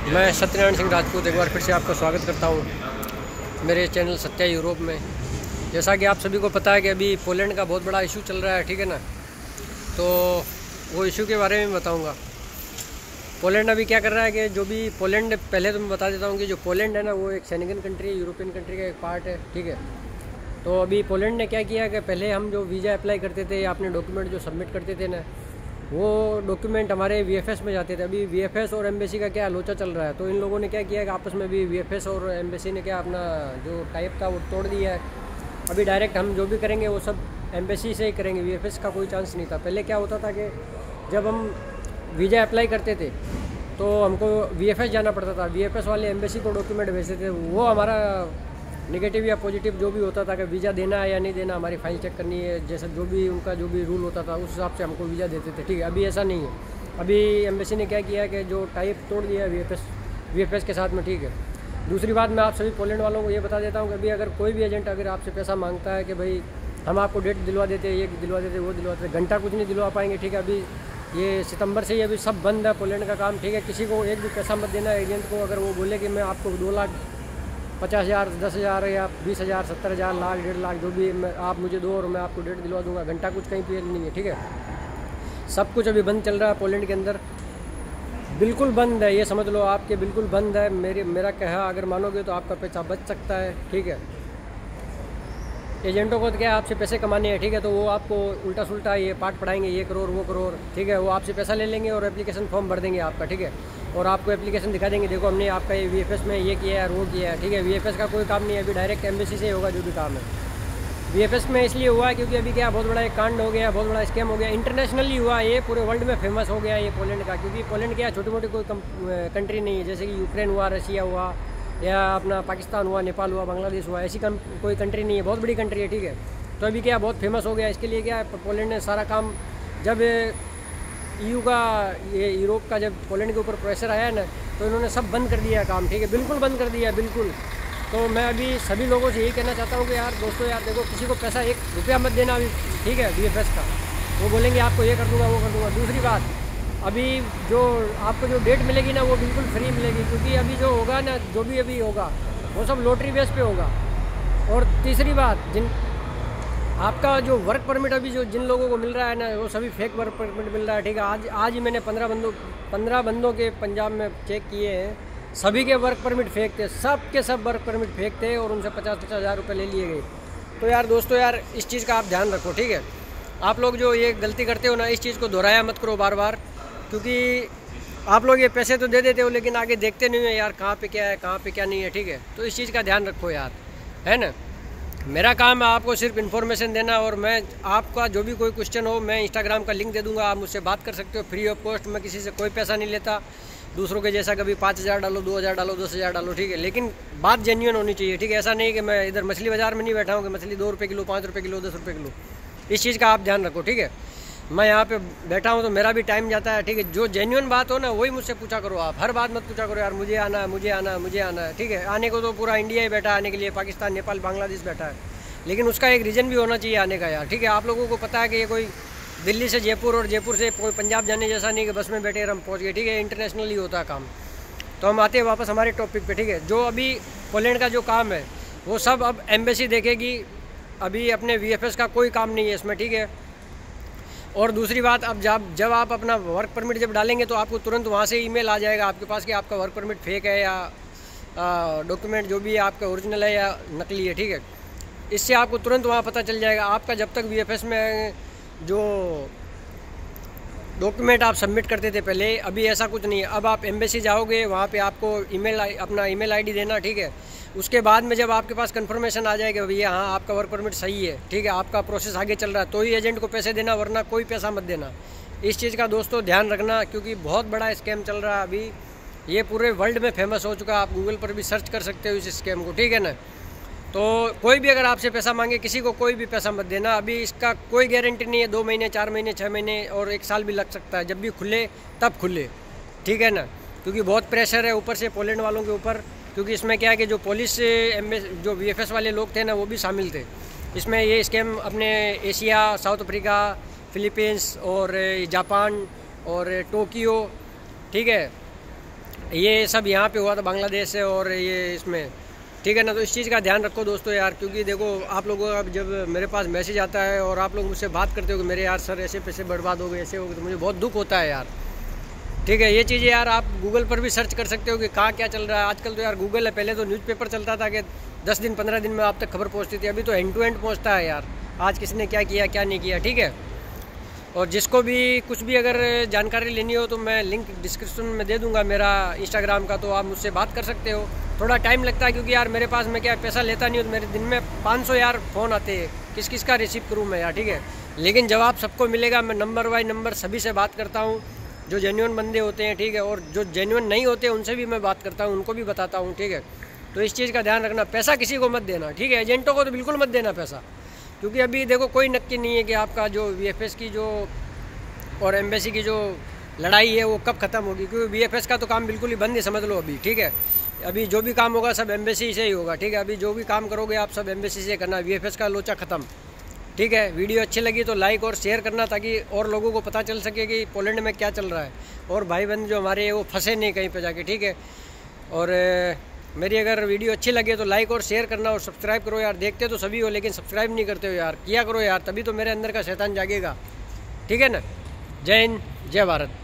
मैं सत्यनारायण सिंह राजपूत एक बार फिर से आपका स्वागत करता हूं मेरे चैनल सत्या यूरोप में। जैसा कि आप सभी को पता है कि अभी पोलैंड का बहुत बड़ा इशू चल रहा है, ठीक है ना। तो वो इशू के बारे में बताऊंगा। पोलैंड अभी क्या कर रहा है कि जो भी पोलैंड, पहले तो मैं बता देता हूं कि जो पोलैंड है ना वो एक शेंगन कंट्री है, यूरोपियन कंट्री का एक पार्ट है, ठीक है। तो अभी पोलैंड ने क्या किया कि पहले हम जो वीज़ा अप्लाई करते थे या अपने डॉक्यूमेंट जो सबमिट करते थे ना, वो डॉक्यूमेंट हमारे वीएफएस में जाते थे। अभी वीएफएस और एम्बेसी का क्या लोचा चल रहा है, तो इन लोगों ने क्या किया कि आपस में भी वीएफएस और एम्बेसी ने क्या अपना जो टाइप था वो तोड़ दिया है। अभी डायरेक्ट हम जो भी करेंगे वो सब एम्बेसी से ही करेंगे, वीएफएस का कोई चांस नहीं था। पहले क्या होता था कि जब हम वीज़ा अप्लाई करते थे तो हमको वीएफएस जाना पड़ता था, वीएफएस वाले एम्बेसी को डॉक्यूमेंट भेजते थे। वो हमारा नेगेटिव या पॉजिटिव जो भी होता था कि वीज़ा देना है या नहीं देना, हमारी फाइल चेक करनी है, जैसा जो भी उनका जो भी रूल होता था उस हिसाब से हमको वीज़ा देते थे, ठीक है। अभी ऐसा नहीं है। अभी एम्बेसी ने क्या किया कि जो टाइप तोड़ दिया है वीएफएस के साथ में, ठीक है। दूसरी बात मैं आप सभी पोलैंड वालों को ये बता देता हूँ कि अभी अगर कोई भी एजेंट अगर आपसे पैसा मांगता है कि भाई हम आपको डेट दिलवा देते हैं, ये दिलवा देते, वो दिलवा देते, घंटा कुछ नहीं दिलवा पाएंगे, ठीक है। अभी ये सितंबर से ही अभी सब बंद है पोलैंड का काम, ठीक है। किसी को एक भी पैसा मत देना एजेंट को। अगर वो बोले कि मैं आपको 2,50,000, 10,000 या 20,000, 70,000, लाख, 1.5 लाख जो भी आप मुझे दो और मैं आपको डेट दिलवा दूंगा, घंटा कुछ कहीं पे नहीं है, ठीक है। सब कुछ अभी बंद चल रहा है पोलैंड के अंदर, बिल्कुल बंद है, ये समझ लो आपके बिल्कुल बंद है। मेरा कहा अगर मानोगे तो आपका पैसा बच सकता है, ठीक है। एजेंटों को तो क्या है, आपसे पैसे कमाने हैं, ठीक है। तो वो आपको उल्टा सुल्टा ये पाठ पढ़ाएंगे, ये करोड़ वो करोड़, ठीक है। वो आपसे पैसा ले लेंगे और एप्लीकेशन फॉर्म भर देंगे आपका, ठीक है। और आपको एप्लीकेशन दिखा देंगे, देखो हमने आपका ये वीएफएस में ये किया है, वो किया है, ठीक है। वीएफएस का कोई काम नहीं है, अभी डायरेक्ट एम्बेसी से होगा जो भी काम है। वीएफएस में इसलिए हुआ है क्योंकि अभी क्या बहुत बड़ा एक कांड हो गया, बहुत बड़ा स्कैम हो गया, इंटरनेशनली हुआ ये, पूरे वर्ल्ड में फेमस हो गया ये पोलैंड का। क्योंकि पोलैंड क्या छोटी मोटी कोई कंट्री नहीं है, जैसे कि यूक्रेन हुआ, रशिया हुआ, या अपना पाकिस्तान हुआ, नेपाल हुआ, बांग्लादेश हुआ, ऐसी कोई कंट्री नहीं है, बहुत बड़ी कंट्री है, ठीक है। तो अभी क्या बहुत फेमस हो गया, इसके लिए क्या पोलैंड ने सारा काम, जब ईयू का ये यूरोप का जब पोलैंड के ऊपर प्रेशर आया है ना, तो इन्होंने सब बंद कर दिया काम, ठीक है, बिल्कुल बंद कर दिया, बिल्कुल। तो मैं अभी सभी लोगों से यही कहना चाहता हूँ कि यार दोस्तों, यार देखो किसी को पैसा 1 रुपया मत देना अभी, ठीक है, वीएफएस का। वो बोलेंगे आपको ये कर दूँगा, वो कर दूँगा। दूसरी बात, अभी जो आपको जो डेट मिलेगी ना वो बिल्कुल फ्री मिलेगी, क्योंकि अभी जो होगा ना, जो भी अभी होगा वो सब लॉटरी बेस पे होगा। और तीसरी बात, आपका जो वर्क परमिट अभी जो जिन लोगों को मिल रहा है ना, वो सभी फेक वर्क परमिट मिल रहा है, ठीक है। आज ही मैंने 15 बंदों के पंजाब में चेक किए हैं, सभी के वर्क परमिट फेक थे, सब के सब वर्क परमिट फेक थे और उनसे 50-50 हज़ार रुपये ले लिए गए। तो यार दोस्तों, यार इस चीज़ का आप ध्यान रखो, ठीक है। आप लोग जो ये गलती करते हो ना, इस चीज़ को दोहराया मत करो बार बार, क्योंकि आप लोग ये पैसे तो दे देते हो लेकिन आगे देखते नहीं है यार कहाँ पे क्या है, कहाँ पे क्या नहीं है, ठीक है। तो इस चीज़ का ध्यान रखो यार, है ना। मेरा काम है आपको सिर्फ इन्फॉर्मेशन देना, और मैं आपका जो भी कोई क्वेश्चन हो, मैं इंस्टाग्राम का लिंक दे दूंगा, आप मुझसे बात कर सकते हो फ्री ऑफ कॉस्ट। मैं किसी से कोई पैसा नहीं लेता, दूसरों के जैसा कभी 5,000 डालो, 2,000 डालो, 10,000 डालो, ठीक है। लेकिन बात जेन्युइन होनी चाहिए, ठीक है। ऐसा नहीं कि मैं इधर मछली बाज़ार में नहीं बैठा हूँ कि मछली 2 रुपये किलो, 5 रुपये किलो, 10 रुपये किलो। इस चीज़ का आप ध्यान रखो, ठीक है। मैं यहाँ पे बैठा हूँ तो मेरा भी टाइम जाता है, ठीक है। जो जेन्युइन बात हो ना वही मुझसे पूछा करो आप, हर बात मत पूछा करो यार मुझे आना है, मुझे आना है, मुझे आना है, ठीक है। आने को तो पूरा इंडिया ही बैठा है आने के लिए, पाकिस्तान, नेपाल, बांग्लादेश बैठा है, लेकिन उसका एक रीज़न भी होना चाहिए आने का यार, ठीक है। आप लोगों को पता है कि ये कोई दिल्ली से जयपुर और जयपुर से कोई पंजाब जाने जैसा नहीं कि बस में बैठे हम पहुँच गए, ठीक है। इंटरनेशनली होता है काम। तो हम आते हैं वापस हमारे टॉपिक पे, ठीक है। जो अभी पोलैंड का जो काम है वो सब अब एम्बेसी देखेगी, अभी अपने वीएफएस का कोई काम नहीं है इसमें, ठीक है। और दूसरी बात, अब जब आप अपना वर्क परमिट जब डालेंगे तो आपको तुरंत वहाँ से ईमेल आ जाएगा आपके पास कि आपका वर्क परमिट फेक है या डॉक्यूमेंट जो भी है आपका ओरिजिनल है या नकली है, ठीक है। इससे आपको तुरंत वहाँ पता चल जाएगा आपका। जब तक वीएफएस में जो डॉक्यूमेंट आप सबमिट करते थे पहले, अभी ऐसा कुछ नहीं है। अब आप एम्बेसी जाओगे, वहाँ पे आपको अपना ईमेल आईडी देना, ठीक है। उसके बाद में जब आपके पास कंफर्मेशन आ जाएगा भैया हाँ आपका वर्क परमिट सही है, ठीक है, आपका प्रोसेस आगे चल रहा है, तो ही एजेंट को पैसे देना, वरना कोई पैसा मत देना। इस चीज़ का दोस्तों ध्यान रखना, क्योंकि बहुत बड़ा स्कैम चल रहा है अभी, ये पूरे वर्ल्ड में फेमस हो चुका है। आप गूगल पर भी सर्च कर सकते हो इस स्कैम को, ठीक है ना। तो कोई भी अगर आपसे पैसा मांगे, किसी को कोई भी पैसा मत देना। अभी इसका कोई गारंटी नहीं है, 2 महीने, 4 महीने, 6 महीने और 1 साल भी लग सकता है। जब भी खुले तब खुले, ठीक है ना, क्योंकि बहुत प्रेशर है ऊपर से पोलैंड वालों के ऊपर। क्योंकि इसमें क्या है कि जो पुलिस जो वीएफएस वाले लोग थे ना वो भी शामिल थे इसमें। ये स्कैम अपने एशिया, साउथ अफ्रीका, फिलीपींस और जापान और टोक्यो, ठीक है, ये सब यहाँ पे हुआ था बांग्लादेश से और ये इसमें, ठीक है ना। तो इस चीज़ का ध्यान रखो दोस्तों यार, क्योंकि देखो आप लोगों का जब मेरे पास मैसेज आता है और आप लोग मुझसे बात करते हो कि मेरे यार सर ऐसे पैसे बर्बाद हो गए, ऐसे हो गए, तो मुझे बहुत दुख होता है यार, ठीक है। ये चीज़ें यार आप गूगल पर भी सर्च कर सकते हो कि कहाँ क्या चल रहा है। आजकल तो यार गूगल है, पहले तो न्यूज़पेपर चलता था कि 10 दिन 15 दिन में आप तक खबर पहुँचती थी, अभी तो एंड टू एंड पहुँचता है यार, आज किसने क्या किया क्या नहीं किया, ठीक है। और जिसको भी कुछ भी अगर जानकारी लेनी हो तो मैं लिंक डिस्क्रिप्शन में दे दूंगा मेरा इंस्टाग्राम का, तो आप मुझसे बात कर सकते हो। थोड़ा टाइम लगता है क्योंकि यार मेरे पास मैं क्या पैसा लेता नहीं हूँ, मेरे दिन में 500 यार फ़ोन आते हैं, किस किस का रिसीव करूँ मैं यार, ठीक है। लेकिन जवाब सबको मिलेगा, मैं नंबर बाय नंबर सभी से बात करता हूँ, जो जेन्युइन बंदे होते हैं, ठीक है, और जो जेन्युइन नहीं होते उनसे भी मैं बात करता हूँ, उनको भी बताता हूँ, ठीक है। तो इस चीज़ का ध्यान रखना, पैसा किसी को मत देना, ठीक है। एजेंटों को तो बिल्कुल मत देना पैसा, क्योंकि अभी देखो कोई नक्की नहीं है कि आपका जो VFS की जो और एम्बेसी की जो लड़ाई है वो कब ख़त्म होगी, क्योंकि VFS का तो काम बिल्कुल ही बंद ही समझ लो अभी, ठीक है। अभी जो भी काम होगा सब एम्बेसी से ही होगा, ठीक है। अभी जो भी काम करोगे आप सब एम्बेसी से करना, VFS का लोचा ख़त्म, ठीक है। वीडियो अच्छी लगी तो लाइक और शेयर करना, ताकि और लोगों को पता चल सके कि पोलैंड में क्या चल रहा है, और भाई बहन जो हमारे वो फंसे नहीं कहीं पे जाके, ठीक है। और मेरी अगर वीडियो अच्छी लगे तो लाइक और शेयर करना और सब्सक्राइब करो यार। देखते तो सभी हो लेकिन सब्सक्राइब नहीं करते हो यार, किया करो यार, तभी तो मेरे अंदर का शैतान जागेगा, ठीक है ना। जय हिंद, जय भारत।